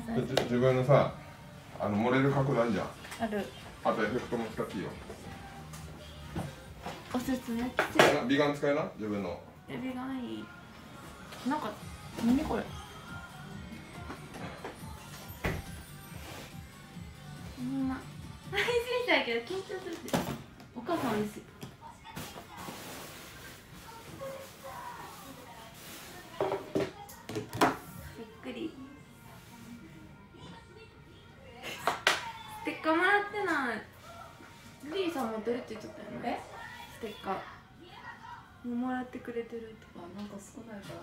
自分のさ、漏れる角度あるじゃん。 ある。 あとエフェクトも使っていいよ。 おすすめ。 美顔使えな、自分の。 美顔いい。なんか、何これ。そんな。配信したいけど、緊張するって。お母さんです。びっくり。ステッカーもらってない。リリーさん持ってるって言っちゃったよね。ステッカーもらってくれてるとか。 なんか少ないから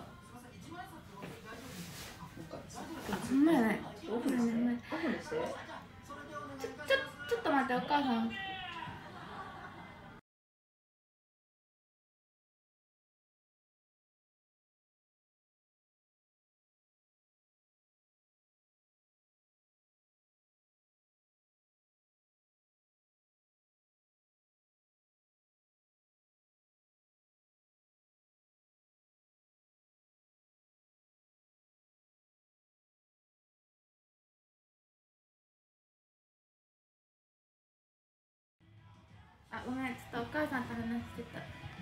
ほんまやね。 オフにしてオフにしてちょっと待って、お母さん。あ、ごめん、ちょっとお母さんと話してた。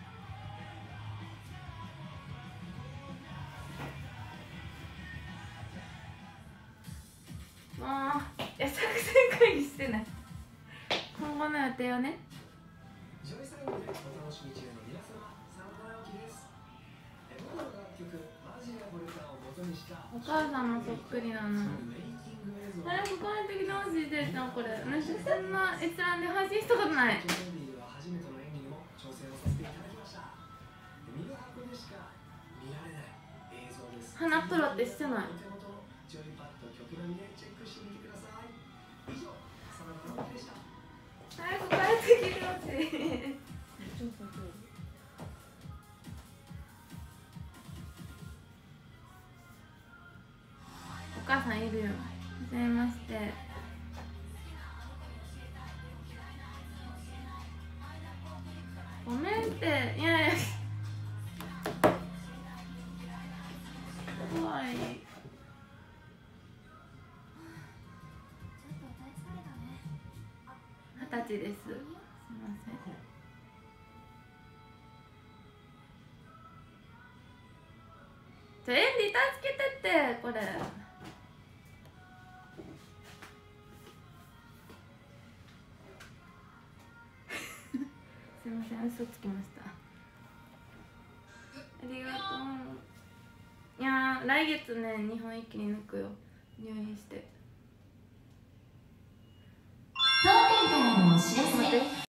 もう、作戦会議してない。今後の予定をね。お母さんもそっくりなの。早く帰ってきてほしいですよ、これ。私、そんな閲覧で配信したことない。花プロってしてない。早く帰ってきてほしい。お母さんいるよ。はじめまして。ごめんって。いやいや。怖い。20歳です。すみません。じゃあエンディ助けてってこれ。すみません、嘘つきました。ありがとう。いやー、来月ね、日本一気に抜くよ。入院して。 当店からのお知らせ。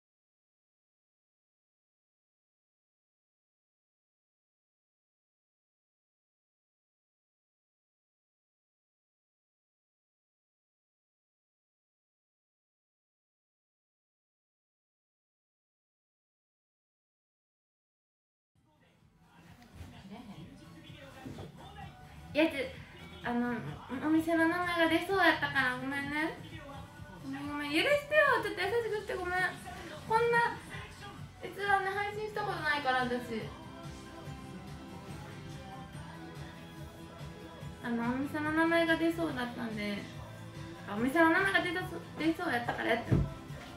いやお店の名前が出そうやったからごめんね。ごめん許してよ。ちょっと優しくしてごめん。こんな閲覧で配信したことないから私。お店の名前が出そうだったんで、お店の名前が出そうやったからやって。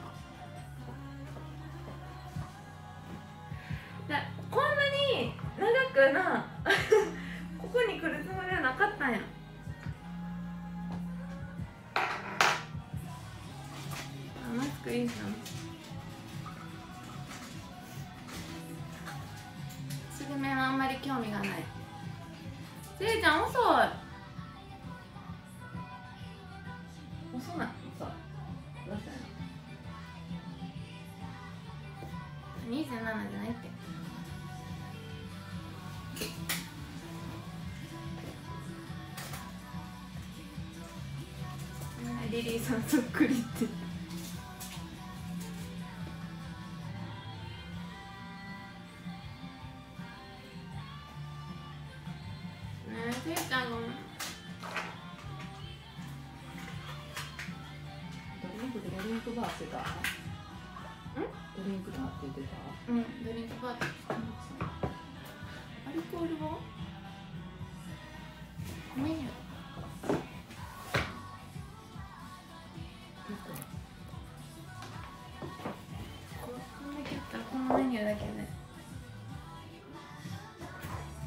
こんなに長くなここに来るつもりはなかったんや。マスクいいじゃん。すぐめはあんまり興味がない。せいちゃん遅い。遅ない。 どうしたの 27じゃないって。リリーさんそっくりって。ねえ、せいちゃんごめん。 ドリンクバーしてた？ドリンクバーって言ってた？ うん、ドリンクバーって言ってた。アルコールはメニュー。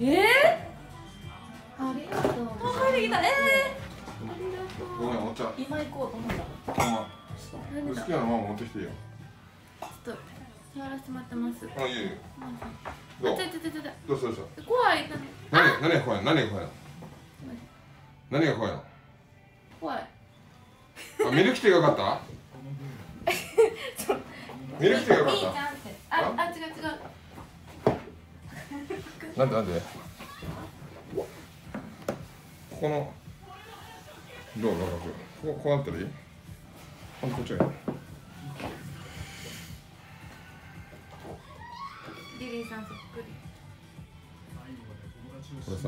ありがとう。 帰ってきた。ありがごめん、お茶。 今行こうと思った。 ほんま。 とう。なんでだ。 好きなのまま持ってきていいよ。 ちょっと触らせてもらってます。 あ、いいよ。 あ、 どうちょちょちょちょ。 どうしたどうした怖い。 何が怖いの何が怖いの何が怖いの怖い。 あ、ミルクティーがよかったミルクティーがよかいいじったゃんって。あ、違う違う。 なんでここのどうこうなったらいいほんとこっちがいいリリーさんそっくり。 これさ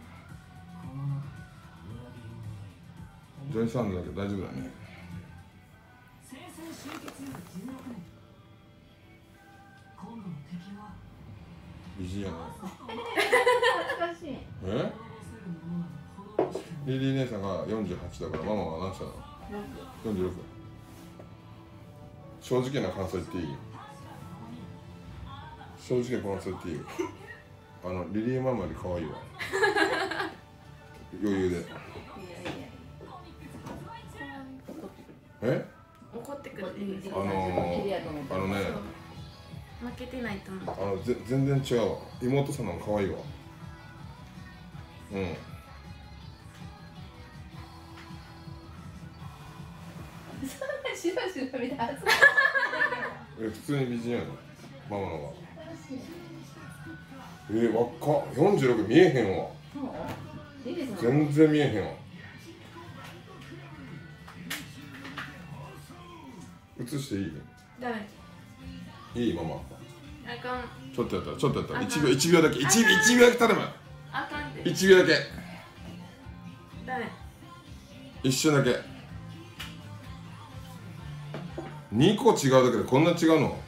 ジョイサウンドだけど大丈夫だね美人やね懐かしい。 えリリー姉さんが48だからママは何歳なの ?46 正直な感想言っていい正直な感想言っていいリリーママより可愛いわ余裕でいやいや。 え怒ってくる。負けてないと思う。 全然違うわ妹さんの方が可愛いわうんそんなしばしば見たはず。 普通に美人やねママの方が若っ46見えへんわそう。リリーさん。 全然見えへんわ映していいダメ。 いいママあかん。 ちょっとやったら1秒だけ1秒だけ頼むあかんって。 1秒だけダメ。 一瞬だけ2個違うだけでこんな違うの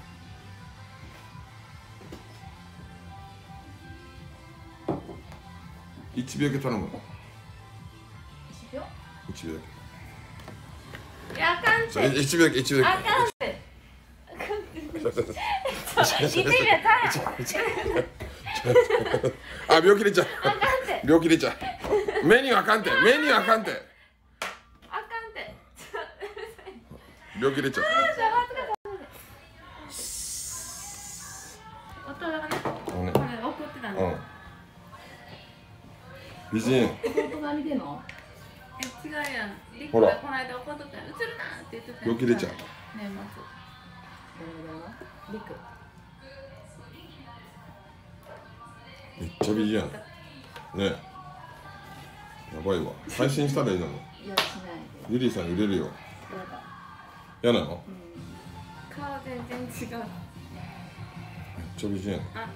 1秒だけ頼む一秒。 1秒だいや、あかんって。 け1秒だけ1秒だあかんって。1秒けあ、病気出ちゃうあかんって病気出ちゃうメニューあかんてメニューあかんてあかんって病気出ちゃう夫がね、 あのねこれ怒ってたんだ。 うん美人弟が見てんの。 違うやん。リックほらがこの間怒っとったら映るなって言ってた。 病気出ちゃう年リク。 めっちゃ美人やんねえやばいわ配信したらいいのにいやしないで。 リリーさん売れるよやだ。 嫌なの末。顔全然違う。 めっちゃ美人やんねあ、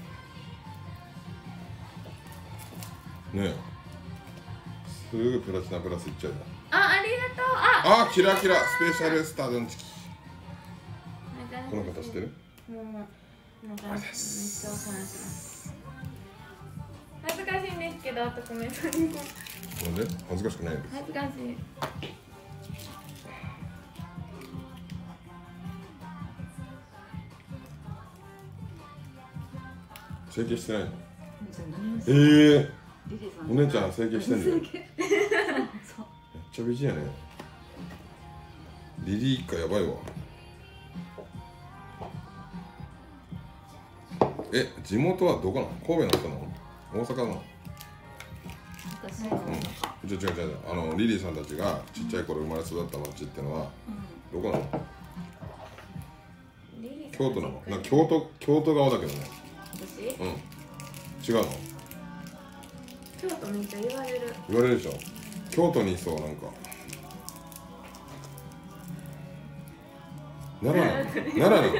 えすぐプラチナプラスいっちゃうよありがとう。 あ、キラキラスペシャルスタードンチキこの方知ってるもうなんかめっちゃお話します恥ずかしいんですけど、あとコメントになんで恥ずかしくないよ恥ずかしい。 整形してないの何をすえる。 えリリーさん。 お姉ちゃん整形してんのよめっそう。 ちゃ美人やねリリー一家やばいわ地元はどこなの神戸の人なの大阪なの私の。 違うリリーさんたちがちっちゃい頃生まれ育った町ってのはどこなの京都なのなんか京都側だけどね私。 違うの京都めっちゃ言われる。 言われるでしょ京都にいそうなんか奈良なの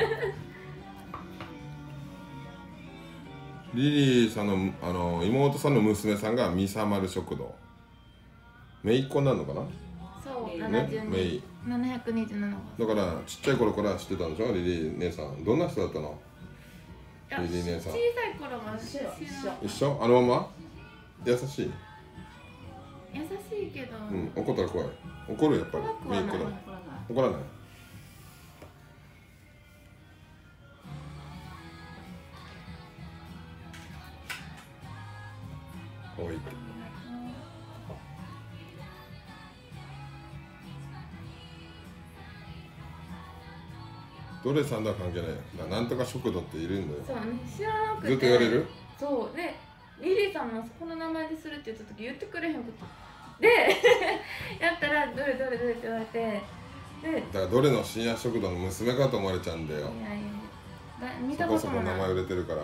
リリーさんの妹さんの娘さんがミサマル食堂姪っ子になるのかなそう、 ねメイ 727号。 だからちっちゃい頃から知ってたんでしょリリー姉さんどんな人だったのリリー姉さん小さい頃は一緒よ一緒。 一緒あのまま優しい優しいけど、 怒ったら怖い怒るやっぱり怖くはない姪っ子だ怒らない。 怒らない置いて。どれさんとは関係ないよ。なんとか食堂っているんだよ。 そうね、知らなくて。 ずっと言われる？ そうで、リリーさんもこの名前でするって言った時言ってくれへんことでやったらどれどれどれって言われて、でだからどれの深夜食堂の娘かと思われちゃうんだよ。 いやいや見そこそこたこともない。 名前売れてるから。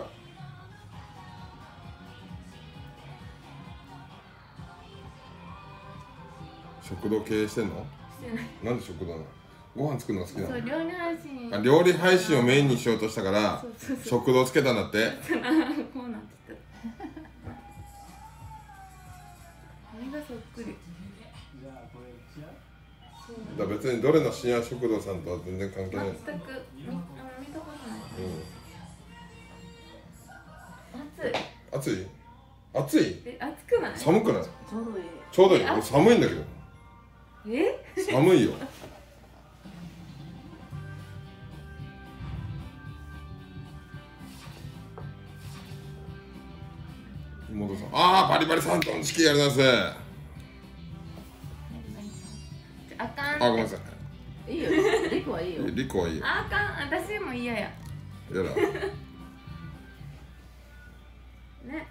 食堂経営してんの？ してない。 なんで食堂なの？ご飯作るのが好きなそう、 の？ 料理配信。 あ、料理配信をメインにしようとしたからそうそうそう。 食堂つけたんだって。 こうなってた。目がそっくり。そうだから別にどれの深夜食堂さんとは全然関係ない。 全く見たことない。暑い。 暑い？暑い？ え、暑くない？ 寒くない？ ちょうどいい。 ちょうどいい。俺寒いんだけど。 え？ 寒いよ。妹さん、ああバリバリ3トンチキンやりなさい。 あかん。 あ、ごめんなさい。 いいよ。リコはいいよ。 リコはいいよ。 あかん。私も嫌や。 やだ。 ね。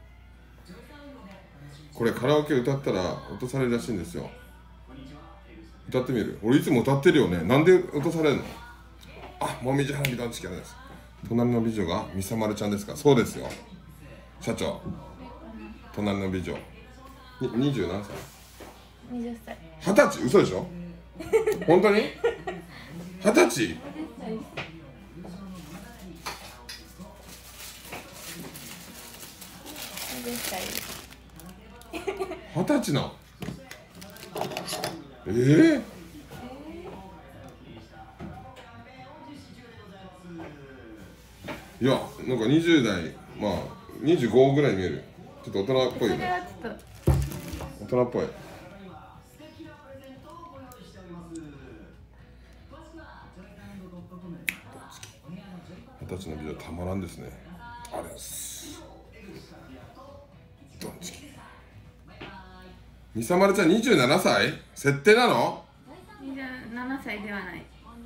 これカラオケ歌ったら落とされるらしいんですよ。歌ってみる？俺いつも歌ってるよね。なんで落とされるの？あ、もみじ花火団地キャラです。隣の美女がみさまるちゃんですか？そうですよ。社長。隣の美女。20何歳 20歳。 ？20歳？嘘でしょ？本当に？20歳？ 20歳。20歳。 20歳なの？いや、なんか20代、まあ25ぐらいに見える。ちょっと大人っぽいよね。 それはちょっと。 大人っぽい。20歳の美女たまらんですね。あれです。ドンチキ。みさまるちゃん27歳？設定なの 27歳ではない。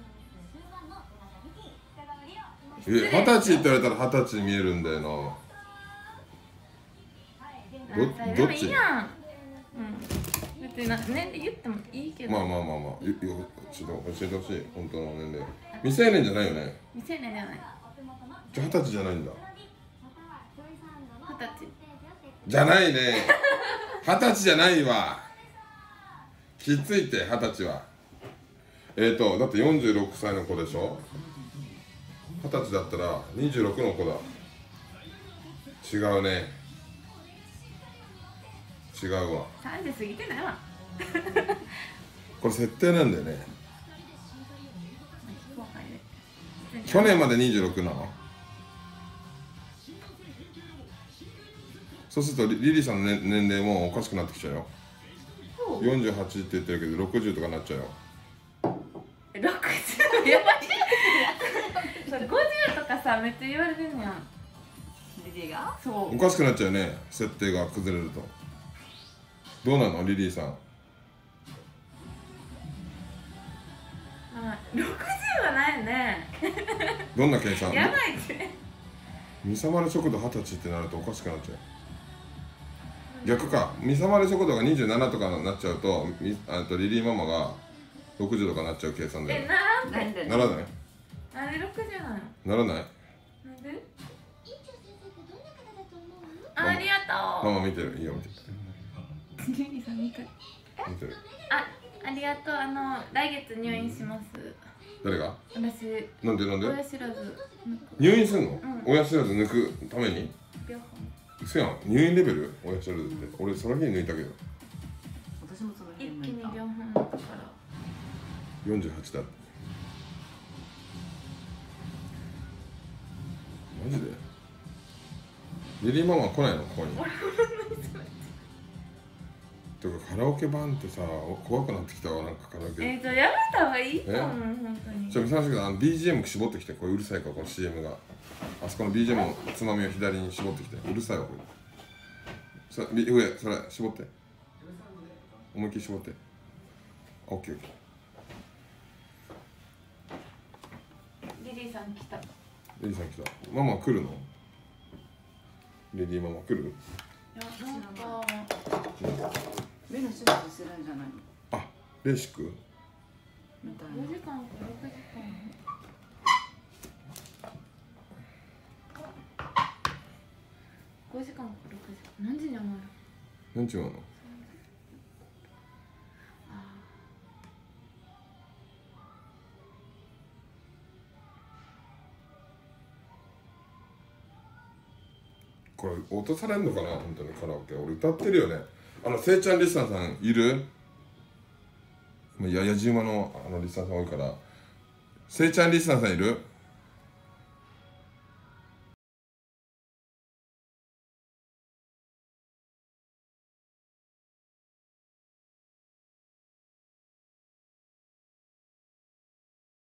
20歳って言われたら20歳に見えるんだよな。どっち？ いいやん。うん。別に年齢言ってもいいけど。 まあちょっと教えてほしい。本当の年齢。未成年じゃないよね。 未成年ではない。 じゃあ20歳じゃないんだ。 20歳。 じゃないね。20歳じゃないわ。きついって20歳は。だって46歳の子でしょ。20歳だったら26の子だ。違うね。違うわ。 30過ぎてないわ。 これ設定なんだよね。去年まで26なの？そうするとリリーさんの、年齢もおかしくなってきちゃうよ。48って言ってるけど60とかなっちゃうよ。 60やばい。50とかさ、めっちゃ言われてんのやん。 リリーが？ そう。 おかしくなっちゃうよね、設定が崩れると。どうなのリリーさん？ 60はないよね。 どんな計算？ やばいって。 みさまる食堂20歳ってなるとおかしくなっちゃう。逆か、みさまる食堂が27とかになっちゃうとリリーママが60とかなっちゃう計算だよね。 なんで？ ならない？ なんで60なの？ ならない？ なんで？ありがとう。 ママ見てる。いいよ見てる。 リリーさん見てる。 見てる。 ありがとう。来月入院します。 誰が？ 私。 なんで？ 親知らず。 入院すんの？ うん。 親知らず抜くために？ 病嘘やん。入院レベル？親知らずって。俺その日に抜いたけど。 私もその一気に辺向いた。 病本だったから 48だって。マジで？リリーママ来ないのここに？とかカラオケ版ってさ怖くなってきたわ。なんかカラオケやめた方がいいと思う。本当にちょっと見せましたけどBGM 絞ってきて。これうるさいからこの CM があそこの BGM のつまみを左に絞ってきて。うるさいわこれ。 それ上それ絞って、思いっきり絞って。オッケーオッケリリーさん来た。 ー。リリーさん来た。ママ来るの？リリーママ来る？ いや、なんか目の手術するんじゃないのあ、レーシック？ みたい 5 な。 時間か6時間。5時間か6時間。何時に終わる？ 何時なの？これ落とされんのかな、本当にカラオケ。俺歌ってるよね。せいちゃんリスナーさんいる？やじ馬のリスナーさん多いから。せいちゃんリスナーさんいる？